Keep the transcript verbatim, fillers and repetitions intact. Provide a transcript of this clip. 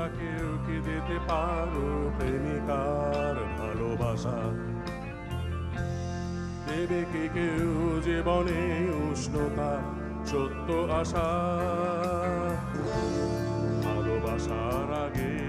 তোমরা কেউ কি দিতে পারো প্রেমিকার ভালোবাসা? দেবে কি কেউ জীবনে উষ্ণতা সত্য আশা? ভালোবাসার আগে